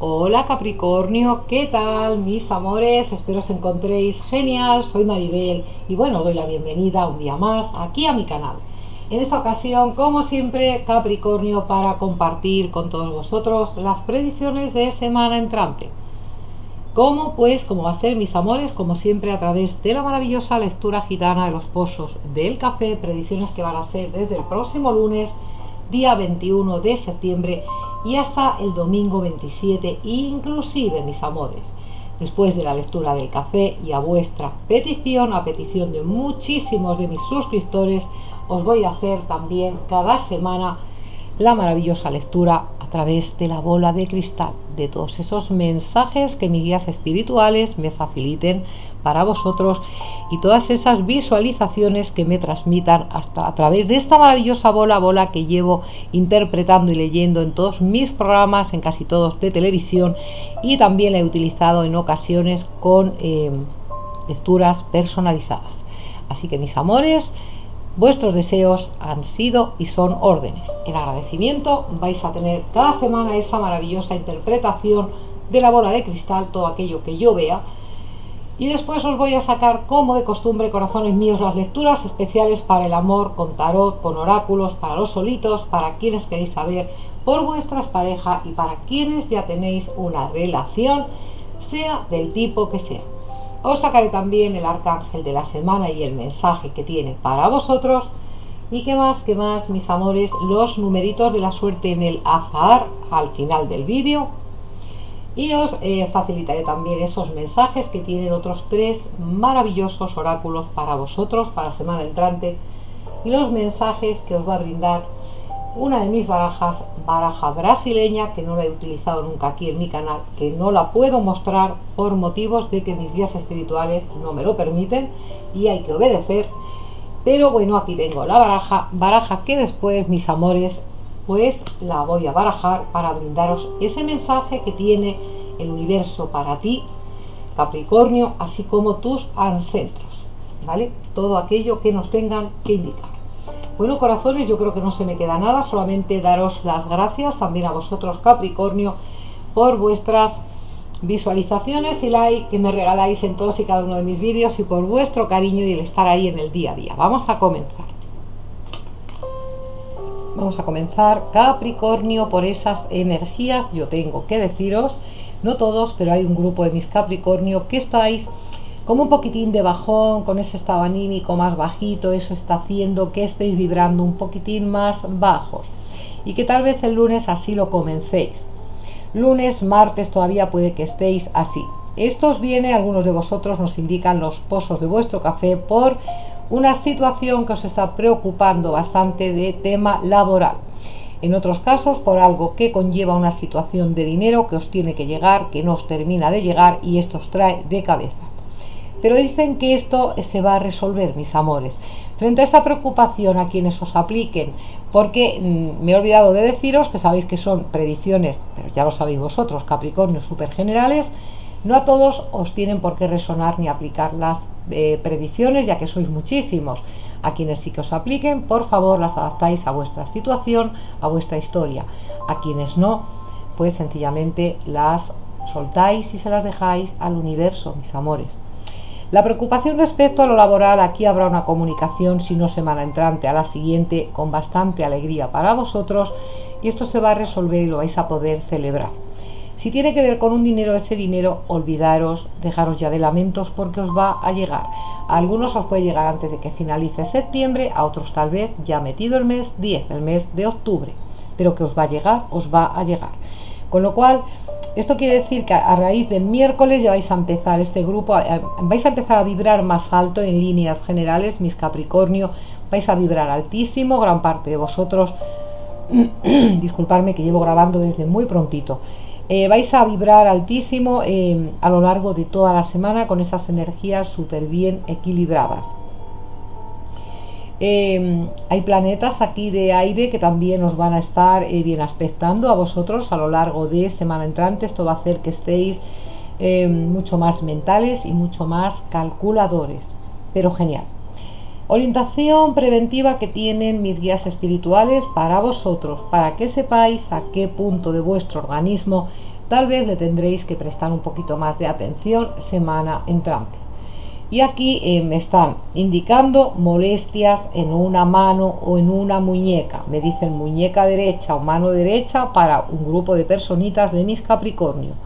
Hola Capricornio, ¿qué tal mis amores? Espero os encontréis genial, soy Maribel y bueno, os doy la bienvenida un día más aquí a mi canal. En esta ocasión, como siempre, Capricornio, para compartir con todos vosotros las predicciones de semana entrante. ¿Cómo va a ser, mis amores? Como siempre, a través de la maravillosa lectura gitana de los pozos del café, predicciones que van a ser desde el próximo lunes, día 21 de septiembre, y hasta el domingo 27, inclusive, mis amores. Después de la lectura del café y a vuestra petición, a petición de muchísimos de mis suscriptores, os voy a hacer también cada semana la maravillosa lectura a través de la bola de cristal, de todos esos mensajes que mis guías espirituales me faciliten para vosotros y todas esas visualizaciones que me transmitan hasta a través de esta maravillosa bola que llevo interpretando y leyendo en todos mis programas, en casi todos de televisión, y también la he utilizado en ocasiones con lecturas personalizadas. Así que, mis amores, vuestros deseos han sido y son órdenes. En agradecimiento vais a tener cada semana esa maravillosa interpretación de la bola de cristal, todo aquello que yo vea. Y después os voy a sacar, como de costumbre, corazones míos, las lecturas especiales para el amor, con tarot, con oráculos, para los solitos, para quienes queréis saber, por vuestras parejas y para quienes ya tenéis una relación, sea del tipo que sea. Os sacaré también el arcángel de la semana y el mensaje que tiene para vosotros. Y qué más, mis amores, los numeritos de la suerte en el azar al final del vídeo. Y os facilitaré también esos mensajes que tienen otros 3 maravillosos oráculos para vosotros, para la semana entrante. Y los mensajes que os va a brindar una de mis barajas, baraja brasileña, que no la he utilizado nunca aquí en mi canal, que no la puedo mostrar por motivos de que mis guías espirituales no me lo permiten y hay que obedecer. Pero bueno, aquí tengo la baraja que después, mis amores, pues la voy a barajar para brindaros ese mensaje que tiene el universo para ti, Capricornio, así como tus ancestros, ¿vale? Todo aquello que nos tengan que indicar. Bueno, corazones, yo creo que no se me queda nada, solamente daros las gracias también a vosotros, Capricornio, por vuestras visualizaciones y like que me regaláis en todos y cada uno de mis vídeos, y por vuestro cariño y el estar ahí en el día a día. Vamos a comenzar, Capricornio, por esas energías. Yo tengo que deciros, no todos, pero hay un grupo de mis Capricornio que estáis como un poquitín de bajón, con ese estado anímico más bajito. Eso está haciendo que estéis vibrando un poquitín más bajos y que tal vez el lunes así lo comencéis. Lunes, martes todavía puede que estéis así. Esto os viene, algunos de vosotros nos indican los pozos de vuestro café, por una situación que os está preocupando bastante de tema laboral. En otros casos, por algo que conlleva una situación de dinero que os tiene que llegar, que no os termina de llegar y esto os trae de cabeza. Pero dicen que esto se va a resolver, mis amores. Frente a esa preocupación, a quienes os apliquen, porque me he olvidado de deciros que sabéis que son predicciones, pero ya lo sabéis vosotros, Capricornio, súper generales, no a todos os tienen por qué resonar ni aplicar las predicciones, ya que sois muchísimos. A quienes sí que os apliquen, por favor, las adaptáis a vuestra situación, a vuestra historia. A quienes no, pues sencillamente las soltáis y se las dejáis al universo, mis amores. La preocupación respecto a lo laboral, aquí habrá una comunicación, si no semana entrante, a la siguiente, con bastante alegría para vosotros, y esto se va a resolver y lo vais a poder celebrar. Si tiene que ver con un dinero, ese dinero, olvidaros, dejaros ya de lamentos, porque os va a llegar. A algunos os puede llegar antes de que finalice septiembre, a otros tal vez ya metido el mes 10, el mes de octubre, pero que os va a llegar, os va a llegar. Con lo cual, esto quiere decir que a raíz del miércoles ya vais a empezar este grupo, vais a empezar a vibrar más alto en líneas generales, mis Capricornio, vais a vibrar altísimo, gran parte de vosotros, disculpadme que llevo grabando desde muy prontito, vais a vibrar altísimo a lo largo de toda la semana con esas energías súper bien equilibradas. Hay planetas aquí de aire que también os van a estar bien aspectando a vosotros a lo largo de semana entrante. Esto va a hacer que estéis mucho más mentales y mucho más calculadores, pero genial. Orientación preventiva que tienen mis guías espirituales para vosotros, para que sepáis a qué punto de vuestro organismo tal vez le tendréis que prestar un poquito más de atención semana entrante. Y aquí me están indicando molestias en una mano o en una muñeca. Me dicen muñeca derecha o mano derecha para un grupo de personitas de mis Capricornio.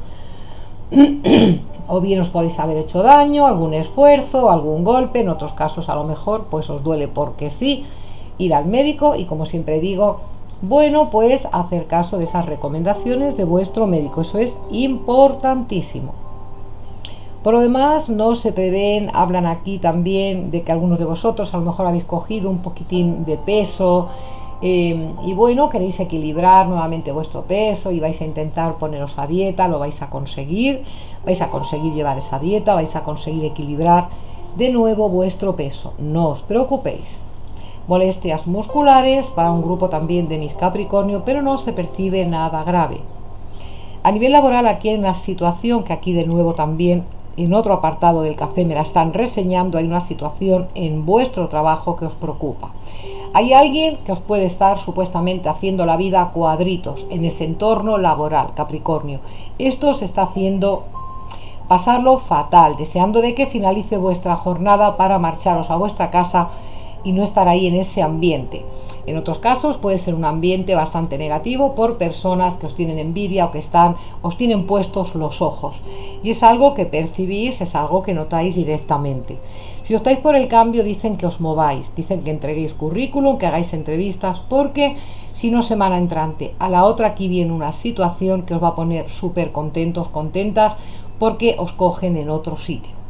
O bien os podéis haber hecho daño, algún esfuerzo, algún golpe. En otros casos a lo mejor pues os duele porque sí, ir al médico. Y como siempre digo, bueno, pues hacer caso de esas recomendaciones de vuestro médico. Eso es importantísimo. Por lo demás, no se prevén, hablan aquí también de que algunos de vosotros a lo mejor habéis cogido un poquitín de peso y bueno, queréis equilibrar nuevamente vuestro peso y vais a intentar poneros a dieta, lo vais a conseguir llevar esa dieta, vais a conseguir equilibrar de nuevo vuestro peso, no os preocupéis. Molestias musculares para un grupo también de mis Capricornio, pero no se percibe nada grave. A nivel laboral aquí hay una situación que aquí de nuevo también en otro apartado del café me la están reseñando. Hay una situación en vuestro trabajo que os preocupa. Hay alguien que os puede estar supuestamente haciendo la vida a cuadritos en ese entorno laboral, Capricornio. Esto os está haciendo pasarlo fatal, deseando de que finalice vuestra jornada para marcharos a vuestra casa y no estar ahí en ese ambiente. En otros casos puede ser un ambiente bastante negativo por personas que os tienen envidia o que os tienen puestos los ojos. Y es algo que percibís, es algo que notáis directamente. Si optáis por el cambio, dicen que os mováis, dicen que entreguéis currículum, que hagáis entrevistas, porque si no semana entrante, a la otra aquí viene una situación que os va a poner súper contentos, contentas, porque os cogen en otro sitio.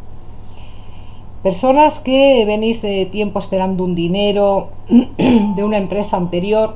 Personas que venís de tiempo esperando un dinero de una empresa anterior,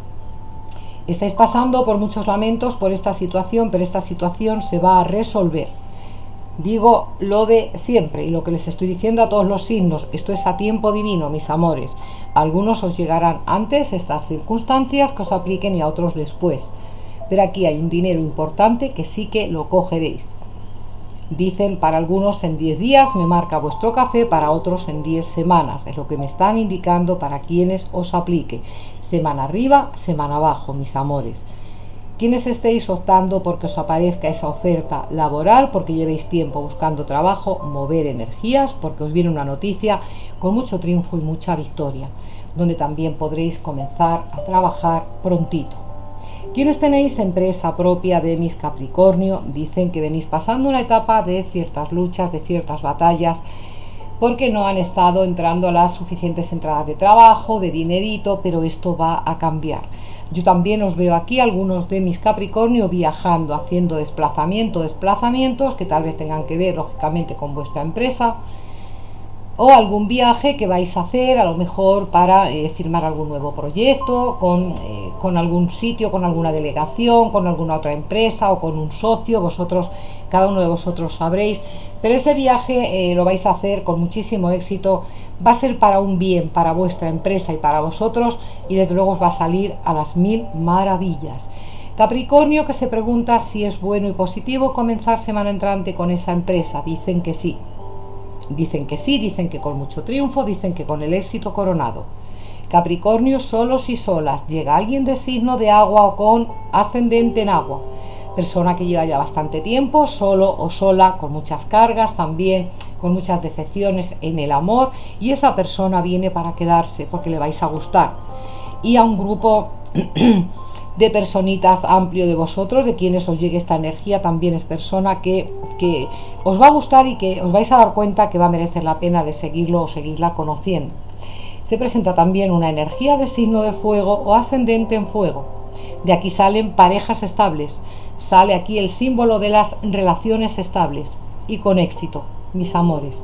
estáis pasando por muchos lamentos por esta situación, pero esta situación se va a resolver. Digo lo de siempre y lo que les estoy diciendo a todos los signos, esto es a tiempo divino, mis amores. A algunos os llegarán antes estas circunstancias que os apliquen y a otros después. Pero aquí hay un dinero importante que sí que lo cogeréis. Dicen para algunos en 10 días me marca vuestro café, para otros en 10 semanas. Es lo que me están indicando para quienes os aplique. Semana arriba, semana abajo, mis amores. Quienes estéis optando porque os aparezca esa oferta laboral, porque llevéis tiempo buscando trabajo, mover energías, porque os viene una noticia con mucho triunfo y mucha victoria, donde también podréis comenzar a trabajar prontito. Quienes tenéis empresa propia de mis Capricornio, dicen que venís pasando una etapa de ciertas luchas, de ciertas batallas, porque no han estado entrando las suficientes entradas de trabajo, de dinerito, pero esto va a cambiar. Yo también os veo aquí algunos de mis Capricornio viajando, haciendo desplazamientos que tal vez tengan que ver lógicamente con vuestra empresa, o algún viaje que vais a hacer a lo mejor para firmar algún nuevo proyecto con algún sitio, con alguna delegación, con alguna otra empresa o con un socio. Vosotros, cada uno de vosotros sabréis, pero ese viaje lo vais a hacer con muchísimo éxito. Va a ser para un bien, para vuestra empresa y para vosotros, y desde luego os va a salir a las 1000 maravillas. Capricornio que se pregunta si es bueno y positivo comenzar semana entrante con esa empresa. Dicen que sí. Dicen que sí, dicen que con mucho triunfo, dicen que con el éxito coronado. Capricornio, solos y solas. Llega alguien de signo de agua o con ascendente en agua. Persona que lleva ya bastante tiempo solo o sola, con muchas cargas también, con muchas decepciones en el amor, y esa persona viene para quedarse porque le vais a gustar. Y a un grupo de personitas amplio de vosotros, de quienes os llegue esta energía, también es persona que os va a gustar y que os vais a dar cuenta que va a merecer la pena de seguirlo o seguirla conociendo. Se presenta también una energía de signo de fuego o ascendente en fuego. De aquí salen parejas estables, sale aquí el símbolo de las relaciones estables y con éxito, mis amores.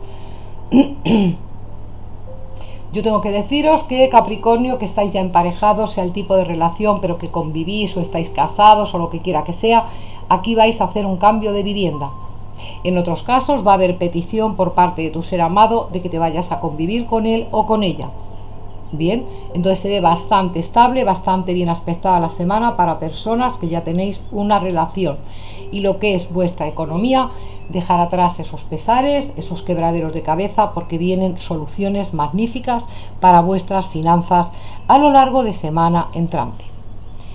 Yo tengo que deciros que Capricornio, que estáis ya emparejados, sea el tipo de relación, pero que convivís o estáis casados o lo que quiera que sea, aquí vais a hacer un cambio de vivienda. En otros casos va a haber petición por parte de tu ser amado de que te vayas a convivir con él o con ella. Bien, entonces se ve bastante estable, bastante bien aspectada la semana para personas que ya tenéis una relación. Y lo que es vuestra economía, dejar atrás esos pesares, esos quebraderos de cabeza, porque vienen soluciones magníficas para vuestras finanzas a lo largo de semana entrante.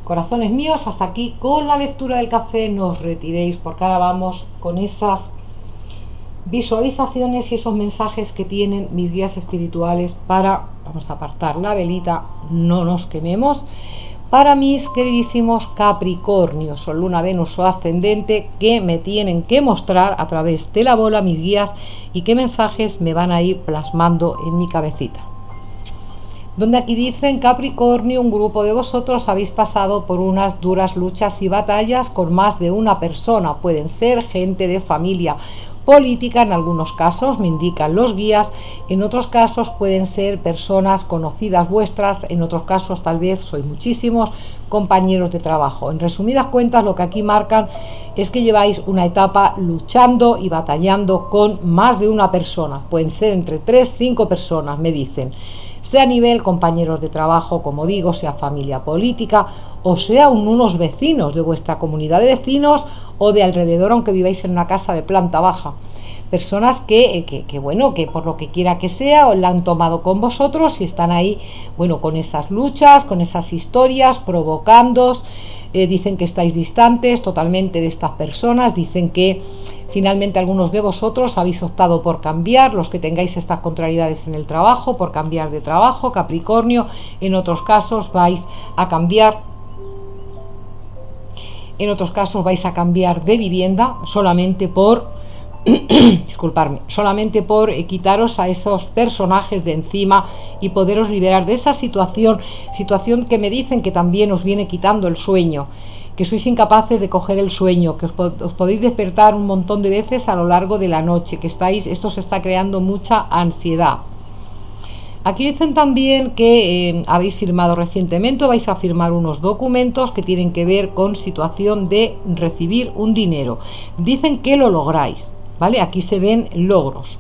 Corazones míos, hasta aquí con la lectura del café. No os retiréis porque ahora vamos con esas visualizaciones y esos mensajes que tienen mis guías espirituales para, vamos a apartar la velita, no nos quememos, para mis queridísimos Capricornios, o Luna, Venus o ascendente, que me tienen que mostrar a través de la bola mis guías y qué mensajes me van a ir plasmando en mi cabecita. Donde aquí dicen: Capricornio, un grupo de vosotros habéis pasado por unas duras luchas y batallas con más de una persona. Pueden ser gente de familia política, en algunos casos me indican los guías, en otros casos pueden ser personas conocidas vuestras, en otros casos tal vez sois muchísimos compañeros de trabajo. En resumidas cuentas, lo que aquí marcan es que lleváis una etapa luchando y batallando con más de una persona. Pueden ser entre 3, 5 personas, me dicen, sea a nivel compañeros de trabajo, como digo, sea familia política, o sea unos vecinos de vuestra comunidad de vecinos o de alrededor, aunque viváis en una casa de planta baja. Personas que bueno, que por lo que quiera que sea, os la han tomado con vosotros y están ahí, bueno, con esas luchas, con esas historias, provocándoos. Dicen que estáis distantes totalmente de estas personas, dicen que finalmente algunos de vosotros habéis optado por cambiar, los que tengáis estas contrariedades en el trabajo, por cambiar de trabajo, Capricornio. En otros casos vais a cambiar, de vivienda solamente por disculparme, solamente por quitaros a esos personajes de encima y poderos liberar de esa situación que me dicen que también os viene quitando el sueño, que sois incapaces de coger el sueño, que os podéis despertar un montón de veces a lo largo de la noche, que esto se está creando mucha ansiedad. Aquí dicen también que habéis firmado recientemente o vais a firmar unos documentos que tienen que ver con situación de recibir un dinero. Dicen que lo lográis, ¿vale? Aquí se ven logros.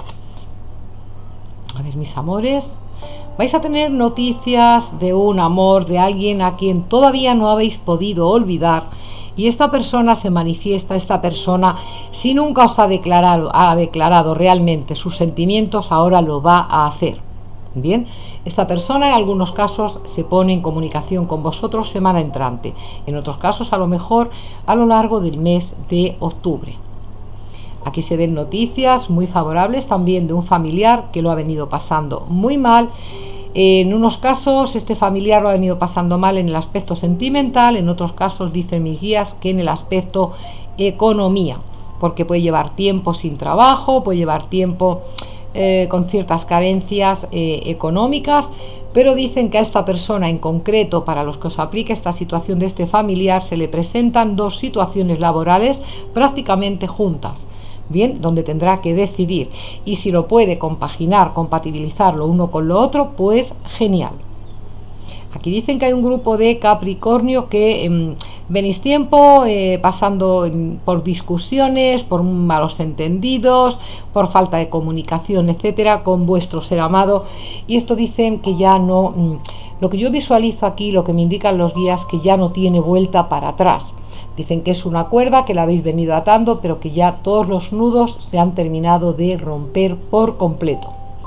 A ver, mis amores, vais a tener noticias de un amor, de alguien a quien todavía no habéis podido olvidar, y esta persona se manifiesta, esta persona, si nunca os ha declarado realmente sus sentimientos, ahora lo va a hacer. Bien, esta persona en algunos casos se pone en comunicación con vosotros semana entrante, en otros casos a lo mejor a lo largo del mes de octubre. Aquí se ven noticias muy favorables también de un familiar que lo ha venido pasando muy mal. En unos casos este familiar lo ha venido pasando mal en el aspecto sentimental, en otros casos dicen mis guías que en el aspecto economía, porque puede llevar tiempo sin trabajo, puede llevar tiempo con ciertas carencias económicas, pero dicen que a esta persona en concreto, para los que os aplique esta situación de este familiar, se le presentan dos situaciones laborales prácticamente juntas, bien, donde tendrá que decidir, y si lo puede compaginar, compatibilizar lo uno con lo otro, pues genial. Aquí dicen que hay un grupo de Capricornio que venís tiempo pasando por discusiones, por malos entendidos, por falta de comunicación, etcétera, con vuestro ser amado, y esto dicen que ya no, lo que yo visualizo aquí, lo que me indican los guías, que ya no tiene vuelta para atrás. Dicen que es una cuerda que la habéis venido atando, pero que ya todos los nudos se han terminado de romper por completo.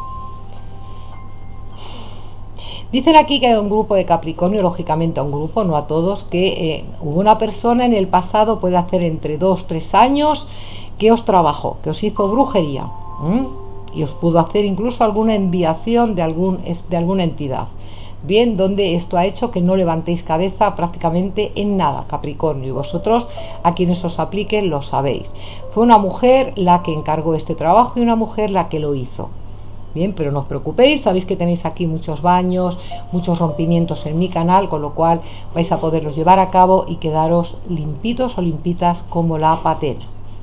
Dicen aquí que hay un grupo de Capricornio, lógicamente a un grupo, no a todos, que hubo una persona en el pasado, puede hacer entre 2-3 años, que os trabajó, que os hizo brujería, y os pudo hacer incluso alguna enviación de alguna entidad. Bien, donde esto ha hecho que no levantéis cabeza prácticamente en nada, Capricornio, y vosotros, a quienes os aplique, lo sabéis. Fue una mujer la que encargó este trabajo y una mujer la que lo hizo. Bien, pero no os preocupéis, sabéis que tenéis aquí muchos baños, muchos rompimientos en mi canal, con lo cual vais a poderlos llevar a cabo y quedaros limpitos o limpitas como la patena.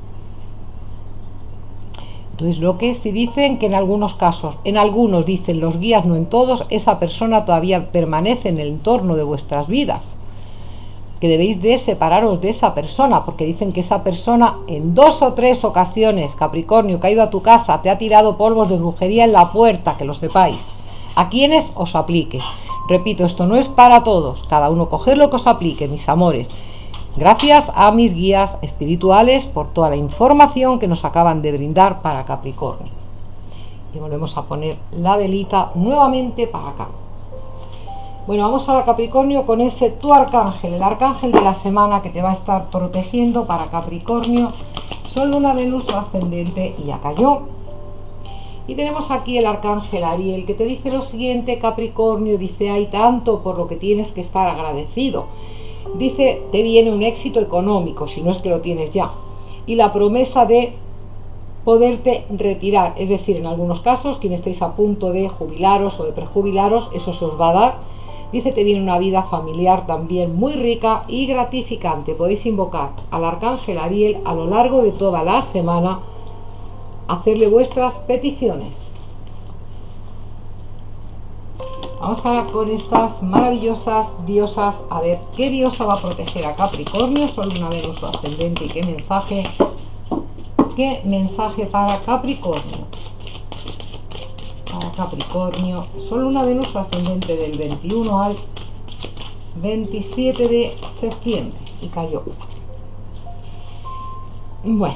Entonces, lo que sí dicen que en algunos casos, en algunos dicen los guías, no en todos, esa persona todavía permanece en el entorno de vuestras vidas, que debéis de separaros de esa persona, porque dicen que esa persona en 2 o 3 ocasiones, Capricornio, que ha ido a tu casa, te ha tirado polvos de brujería en la puerta, que lo sepáis, a quienes os aplique. Repito, esto no es para todos, cada uno coger lo que os aplique, mis amores. Gracias a mis guías espirituales por toda la información que nos acaban de brindar para Capricornio. Y volvemos a poner la velita nuevamente para acá. Bueno, vamos ahora Capricornio con ese tu arcángel, el arcángel de la semana que te va a estar protegiendo para Capricornio. Sol, Luna, Venus o ascendente, y ya cayó. Y tenemos aquí el arcángel Ariel que te dice lo siguiente, Capricornio, dice, hay tanto por lo que tienes que estar agradecido. Dice, te viene un éxito económico, si no es que lo tienes ya, y la promesa de poderte retirar, es decir, en algunos casos, quienes estéis a punto de jubilaros o de prejubilaros, eso se os va a dar. Dice, te viene una vida familiar también muy rica y gratificante. Podéis invocar al arcángel Ariel a lo largo de toda la semana, hacerle vuestras peticiones. Vamos ahora con estas maravillosas diosas, a ver qué diosa va a proteger a Capricornio, Sol, Luna, Venus o ascendente, y qué mensaje para Capricornio. Para Capricornio, Sol, Luna, Venus o ascendente del 21 al 27 de septiembre, y cayó. Bueno,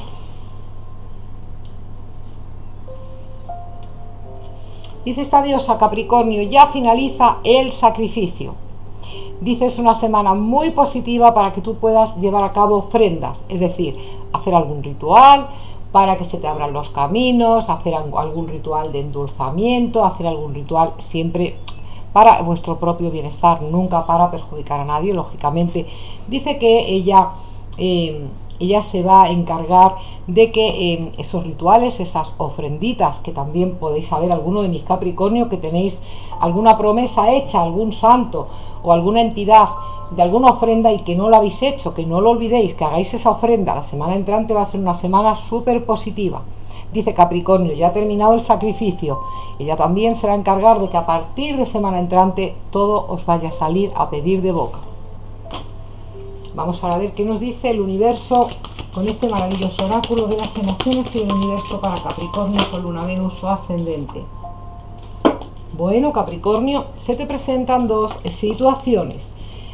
dice esta diosa, Capricornio, ya finaliza el sacrificio. Dice, es una semana muy positiva para que tú puedas llevar a cabo ofrendas, es decir, hacer algún ritual para que se te abran los caminos, hacer algún ritual de endulzamiento, hacer algún ritual siempre para vuestro propio bienestar, nunca para perjudicar a nadie, lógicamente. Dice que ella se va a encargar de que esos rituales, esas ofrenditas, que también podéis saber alguno de mis Capricornio que tenéis alguna promesa hecha, algún santo o alguna entidad de alguna ofrenda y que no lo habéis hecho, que no lo olvidéis, que hagáis esa ofrenda. La semana entrante va a ser una semana súper positiva. Dice Capricornio, ya ha terminado el sacrificio. Ella también se va a encargar de que a partir de semana entrante todo os vaya a salir a pedir de boca. Vamos ahora a ver qué nos dice el universo con este maravilloso oráculo de las emociones y el universo para Capricornio, Sol, Luna, Venus o ascendente. Bueno, Capricornio, se te presentan dos situaciones.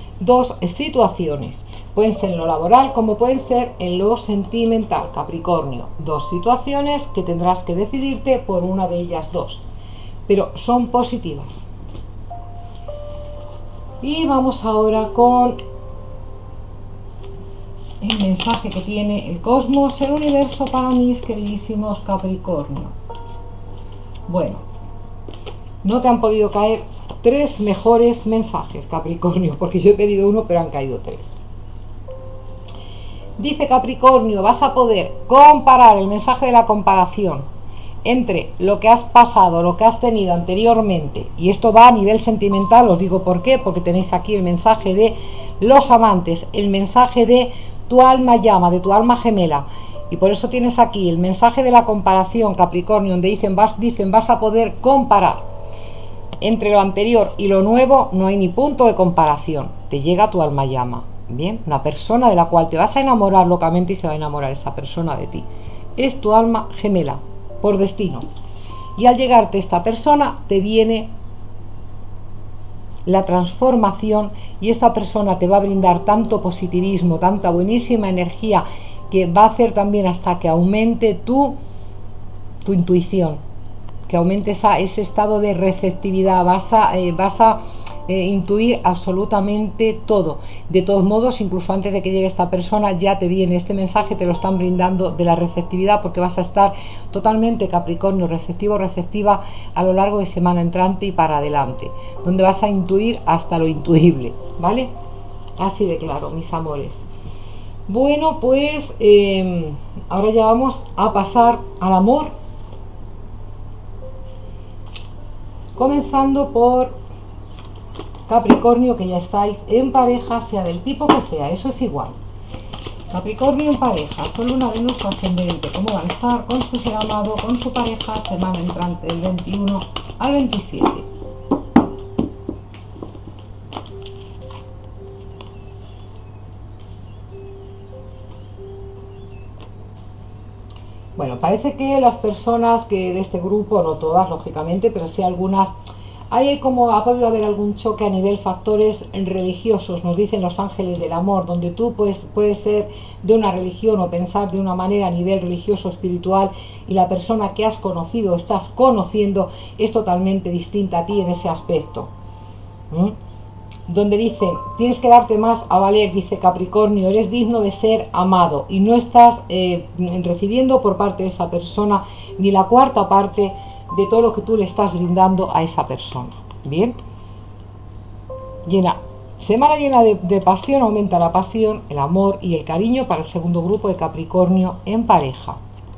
Pueden ser en lo laboral como pueden ser en lo sentimental, Capricornio. Dos situaciones que tendrás que decidirte por una de ellas dos, pero son positivas. Y vamos ahora con el mensaje que tiene el cosmos, el universo para mis queridísimos Capricornio. Bueno, no te han podido caer tres mejores mensajes, Capricornio, porque yo he pedido uno pero han caído tres. Dice Capricornio, vas a poder comparar el mensaje de la comparación entre lo que has pasado, lo que has tenido anteriormente, y esto va a nivel sentimental. Os digo por qué, porque tenéis aquí el mensaje de los amantes, el mensaje de tu alma llama, de tu alma gemela, y por eso tienes aquí el mensaje de la comparación, Capricornio, donde dicen vas a poder comparar entre lo anterior y lo nuevo. No hay ni punto de comparación, te llega tu alma llama, bien, una persona de la cual te vas a enamorar locamente y se va a enamorar esa persona de ti, es tu alma gemela por destino, y al llegarte esta persona te viene la transformación, y esta persona te va a brindar tanto positivismo, tanta buenísima energía, que va a hacer también hasta que aumente tu intuición, que aumente ese estado de receptividad. Vas a intuir absolutamente todo. De todos modos, incluso antes de que llegue esta persona, ya te viene este mensaje, te lo están brindando, de la receptividad, porque vas a estar totalmente, Capricornio, receptivo, receptiva a lo largo de semana entrante y para adelante, donde vas a intuir hasta lo intuible, ¿vale? Así de claro, mis amores. Bueno, pues ahora ya vamos a pasar al amor, comenzando por Capricornio, que ya estáis en pareja, sea del tipo que sea, eso es igual. Capricornio en pareja, Sol, Luna, Venus o ascendente, ¿cómo van a estar con su ser amado, con su pareja, semana entrante del 21 al 27? Bueno, parece que las personas que de este grupo, no todas lógicamente, pero sí algunas, hay como ha podido haber algún choque a nivel factores religiosos, nos dicen los ángeles del amor, donde tú puedes ser de una religión o pensar de una manera a nivel religioso espiritual, y la persona que has conocido, estás conociendo, es totalmente distinta a ti en ese aspecto. donde dice, tienes que darte más a valer, dice Capricornio, eres digno de ser amado y no estás recibiendo por parte de esa persona ni la cuarta parte de todo lo que tú le estás brindando a esa persona. Bien, semana llena de pasión, aumenta la pasión, el amor y el cariño para el segundo grupo de Capricornio en pareja.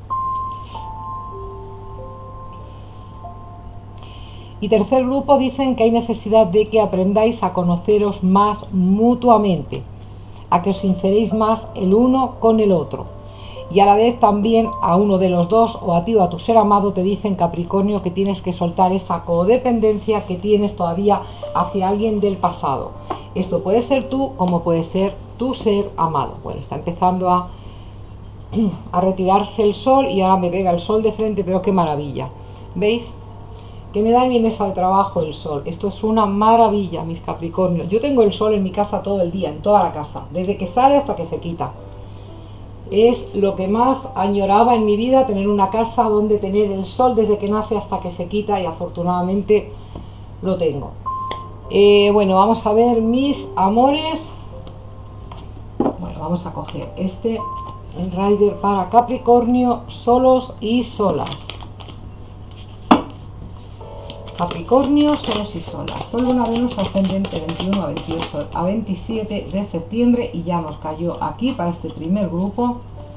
Y tercer grupo, dicen que hay necesidad de que aprendáis a conoceros más mutuamente, a que os sinceréis más el uno con el otro. Y a la vez también a uno de los dos, o a ti o a tu ser amado, te dicen Capricornio que tienes que soltar esa codependencia que tienes todavía hacia alguien del pasado. Esto puede ser tú como puede ser tu ser amado. Bueno, está empezando a retirarse el sol y ahora me pega el sol de frente, pero qué maravilla. ¿Veis? Que me da en mi mesa de trabajo el sol. Esto es una maravilla, mis Capricornios. Yo tengo el sol en mi casa todo el día, en toda la casa, desde que sale hasta que se quita. Es lo que más añoraba en mi vida, tener una casa donde tener el sol desde que nace hasta que se quita, y afortunadamente lo tengo. Bueno, vamos a ver mis amores. Bueno, vamos a coger este, el Rider para Capricornio, solos y solas. Capricornio, solos y solas. Sol, Luna, Venus, ascendente 21 a 28 a 27 de septiembre, y ya nos cayó aquí para este primer grupo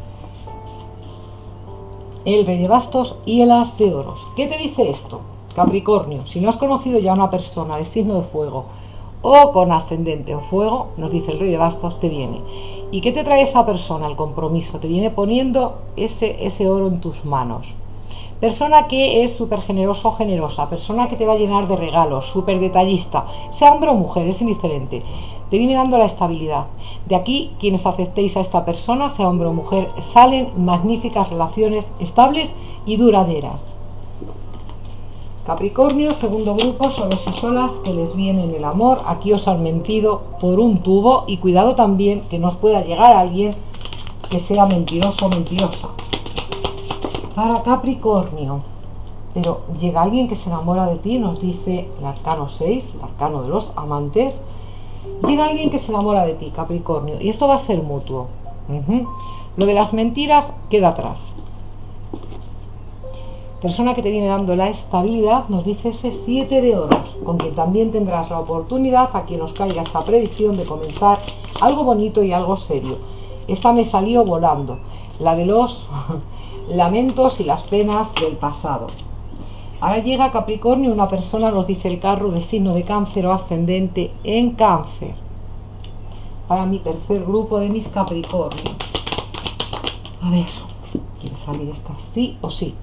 el Rey de Bastos y el As de Oros. ¿Qué te dice esto, Capricornio? Si no has conocido ya a una persona de signo de fuego o con ascendente en fuego, nos dice el Rey de Bastos, te viene. ¿Y qué te trae esa persona? El compromiso. Te viene poniendo ese oro en tus manos. Persona que es súper generoso o generosa, persona que te va a llenar de regalos, súper detallista, sea hombre o mujer, es indiferente, te viene dando la estabilidad. De aquí, quienes aceptéis a esta persona, sea hombre o mujer, salen magníficas relaciones estables y duraderas. Capricornio, segundo grupo, solos y solas, que les viene en el amor. Aquí os han mentido por un tubo, y cuidado también que no os pueda llegar a alguien que sea mentiroso o mentirosa. Para Capricornio, pero llega alguien que se enamora de ti, nos dice el arcano 6, el arcano de los amantes. Llega alguien que se enamora de ti, Capricornio, y esto va a ser mutuo. Lo de las mentiras queda atrás. Persona que te viene dando la estabilidad, nos dice ese 7 de oros, con quien también tendrás la oportunidad, a quien os caiga esta predicción, de comenzar algo bonito y algo serio. Esta me salió volando, la de los lamentos y las penas del pasado. Ahora llega Capricornio, una persona, nos dice el carro, de signo de Cáncer o ascendente en Cáncer. Para mi tercer grupo de mis Capricornio. A ver, ¿quiere salir esta sí o sí?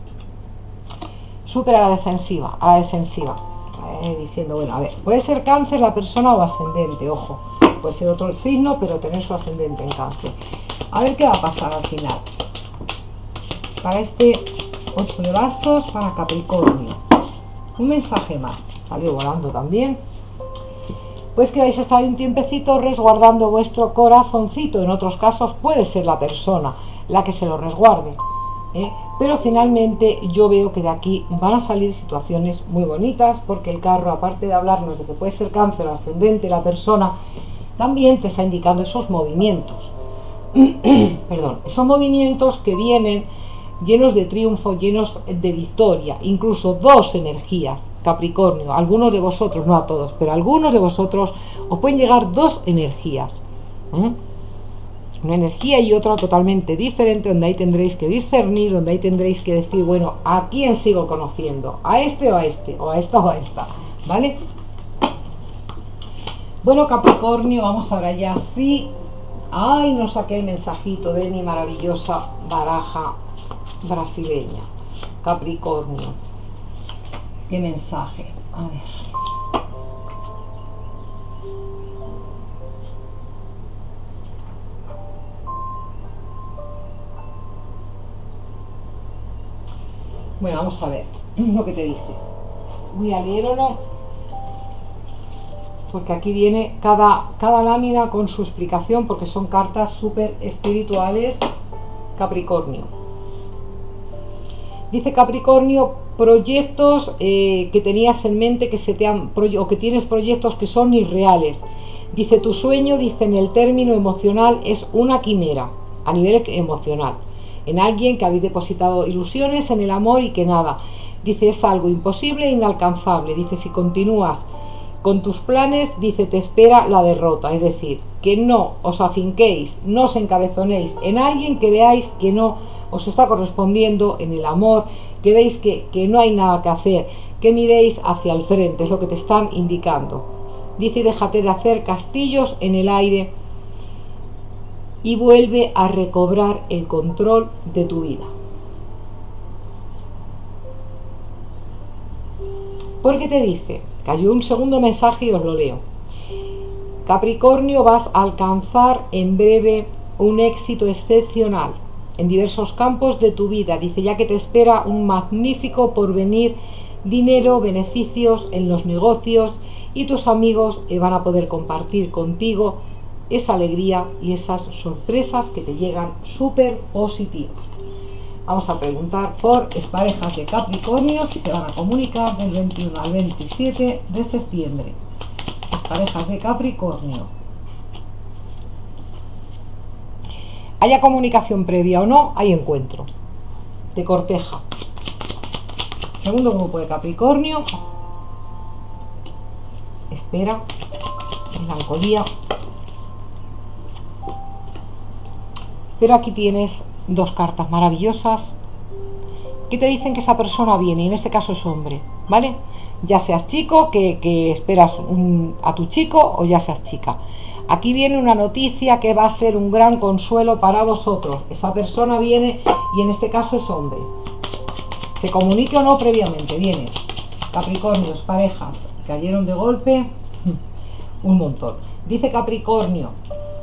Súper a la defensiva, diciendo, bueno, a ver, puede ser Cáncer la persona o ascendente, ojo, puede ser otro signo, pero tener su ascendente en Cáncer. A ver qué va a pasar al final. Para este 8 de bastos, para Capricornio. Un mensaje más, salió volando también. Pues que vais a estar un tiempecito resguardando vuestro corazoncito. En otros casos puede ser la persona la que se lo resguarde, pero finalmente yo veo que de aquí van a salir situaciones muy bonitas, porque el carro, aparte de hablarnos de que puede ser Cáncer o ascendente la persona, también te está indicando esos movimientos. Perdón, esos movimientos que vienen llenos de triunfo, llenos de victoria, incluso dos energías, Capricornio. Algunos de vosotros, no a todos, pero algunos de vosotros os pueden llegar dos energías, una energía y otra totalmente diferente, donde ahí tendréis que discernir, donde ahí tendréis que decir, bueno, ¿a quién sigo conociendo? ¿A este o a este? ¿O a esta o a esta? ¿Vale? Bueno, Capricornio, vamos ahora ya sí. Ay, no saqué el mensajito de mi maravillosa baraja brasileña. Capricornio, ¿qué mensaje? A ver. Bueno, vamos a ver lo que te dice. Voy a leer o no, porque aquí viene cada lámina con su explicación, porque son cartas súper espirituales, Capricornio. Dice Capricornio, proyectos que tenías en mente que se te han o que tienes proyectos que son irreales. Dice tu sueño, dice en el término emocional, es una quimera a nivel emocional, en alguien que habéis depositado ilusiones en el amor y que nada. Dice es algo imposible e inalcanzable. Dice si continúas con tus planes, dice te espera la derrota. Es decir, que no os afinquéis, no os encabezonéis en alguien que veáis que no os está correspondiendo en el amor, que veis que no hay nada que hacer, que miréis hacia el frente, es lo que te están indicando. Dice déjate de hacer castillos en el aire y vuelve a recobrar el control de tu vida. Porque te dice, cayó un segundo mensaje y os lo leo. Capricornio, vas a alcanzar en breve un éxito excepcional en diversos campos de tu vida. Dice ya que te espera un magnífico porvenir, dinero, beneficios en los negocios y tus amigos van a poder compartir contigo esa alegría y esas sorpresas que te llegan súper positivas. Vamos a preguntar por exparejas de Capricornio si se van a comunicar del 21 al 27 de septiembre. Exparejas de Capricornio. Haya comunicación previa o no, hay encuentro. Te corteja. Segundo grupo de Capricornio. Espera. Melancolía. Pero aquí tienes dos cartas maravillosas que te dicen que esa persona viene, y en este caso es hombre, ¿vale? Ya seas chico, que esperas a tu chico, o ya seas chica. Aquí viene una noticia que va a ser un gran consuelo para vosotros. Esa persona viene y en este caso es hombre. Se comunique o no previamente, viene. Capricornios, parejas, cayeron de golpe un montón. Dice Capricornio,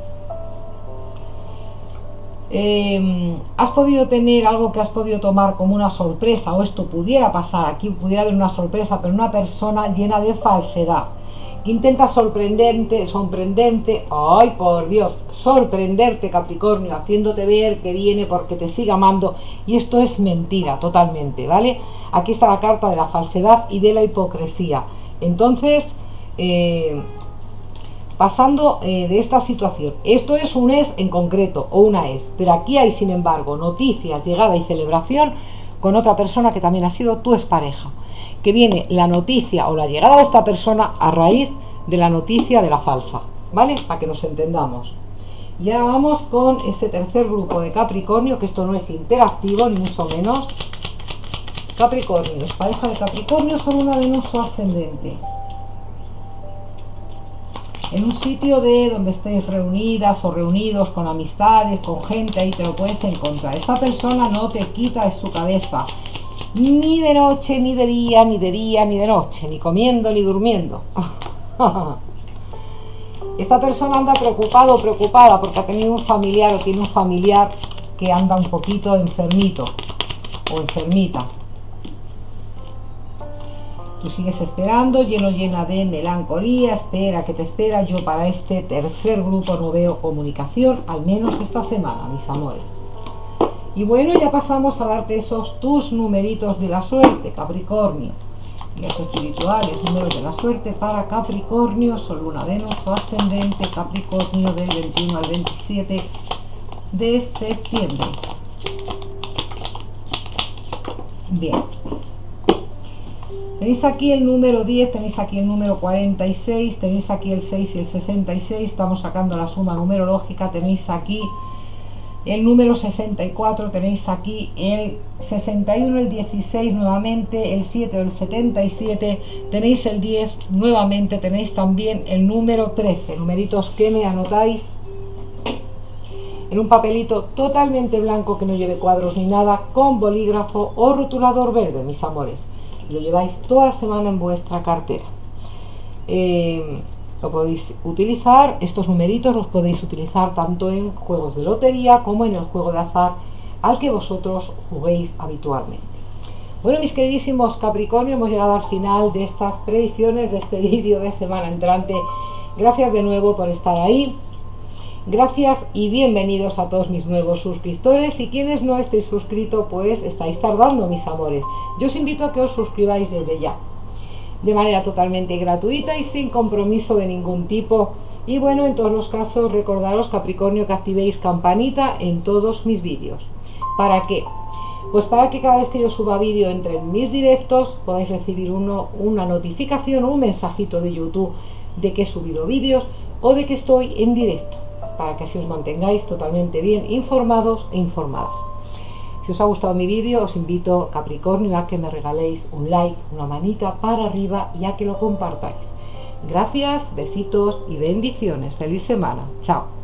has podido tener algo que has podido tomar como una sorpresa, o esto pudiera pasar, aquí pudiera haber una sorpresa, pero una persona llena de falsedad, que intenta sorprenderte, ay por Dios, sorprenderte Capricornio, haciéndote ver que viene porque te sigue amando, y esto es mentira totalmente, ¿vale? Aquí está la carta de la falsedad y de la hipocresía. Entonces, pasando de esta situación, esto es un es en concreto o una es, pero aquí hay sin embargo noticias, llegada y celebración con otra persona que también ha sido tu expareja, que viene la noticia o la llegada de esta persona a raíz de la noticia de la falsa, ¿vale? Para que nos entendamos. Y ahora vamos con ese tercer grupo de Capricornio, que esto no es interactivo ni mucho menos. Capricornio, pareja de Capricornio son una Venus o ascendente. En un sitio de donde estéis reunidas o reunidos con amistades, con gente, ahí te lo puedes encontrar. Esta persona no te quita de su cabeza, ni de noche, ni de día, ni de día, ni de noche, ni comiendo, ni durmiendo. Esta persona anda preocupado o preocupada porque ha tenido un familiar o tiene un familiar que anda un poquito enfermito o enfermita. Tú sigues esperando, llena de melancolía, espera que te espera. Yo para este tercer grupo no veo comunicación, al menos esta semana, mis amores. Y bueno, ya pasamos a darte esos tus numeritos de la suerte, Capricornio. Guías espirituales, números de la suerte para Capricornio, Sol, Luna, Venus o ascendente Capricornio del 21 al 27 de septiembre. Bien. Tenéis aquí el número 10, tenéis aquí el número 46, tenéis aquí el 6 y el 66, estamos sacando la suma numerológica, tenéis aquí el número 64, tenéis aquí el 61, el 16 nuevamente, el 7 o el 77, tenéis el 10 nuevamente, tenéis también el número 13, numeritos que me anotáis en un papelito totalmente blanco que no lleve cuadros ni nada, con bolígrafo o rotulador verde, mis amores. Lo lleváis toda la semana en vuestra cartera. Lo podéis utilizar, estos numeritos los podéis utilizar tanto en juegos de lotería como en el juego de azar al que vosotros juguéis habitualmente. Bueno, mis queridísimos Capricornio, hemos llegado al final de estas predicciones, de este vídeo de semana entrante. Gracias de nuevo por estar ahí. Gracias y bienvenidos a todos mis nuevos suscriptores, y quienes no estéis suscritos pues estáis tardando, mis amores. Yo os invito a que os suscribáis desde ya, de manera totalmente gratuita y sin compromiso de ningún tipo. Y bueno, en todos los casos recordaros, Capricornio, que activéis campanita en todos mis vídeos. ¿Para qué? Pues para que cada vez que yo suba vídeo entre en mis directos podáis recibir una notificación o un mensajito de YouTube de que he subido vídeos o de que estoy en directo, para que así os mantengáis totalmente bien informados e informadas. Si os ha gustado mi vídeo, os invito, Capricornio, a que me regaléis un like, una manita para arriba, y a que lo compartáis. Gracias, besitos y bendiciones. Feliz semana. Chao.